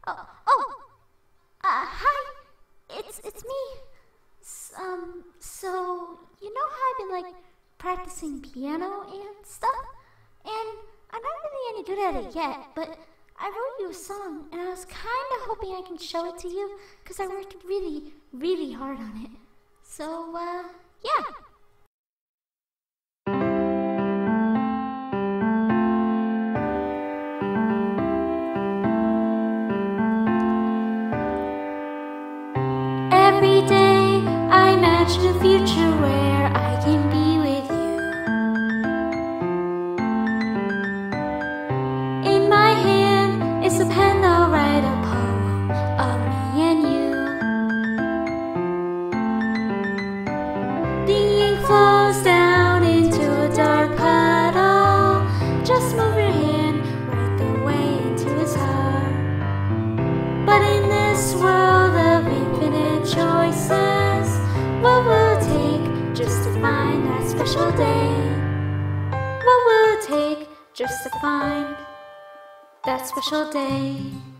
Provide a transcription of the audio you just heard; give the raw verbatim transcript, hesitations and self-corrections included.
Oh, oh, uh, hi. It's it's me. S um, so you know how I've been like practicing piano and stuff, and I'm not really any good at it yet, but I wrote you a song, and I was kind of hoping I can show it to you, because I worked really, really hard on it. So, uh, yeah. Every day, I imagine a future where I can be with you. In my hand is a pen, I'll write a poem of me and you. The ink flows down into a dark puddle. Just move your hand right the way into his heart. But in this world of infinite choices, what will it take just to find that special day? What will it take just to find that special day?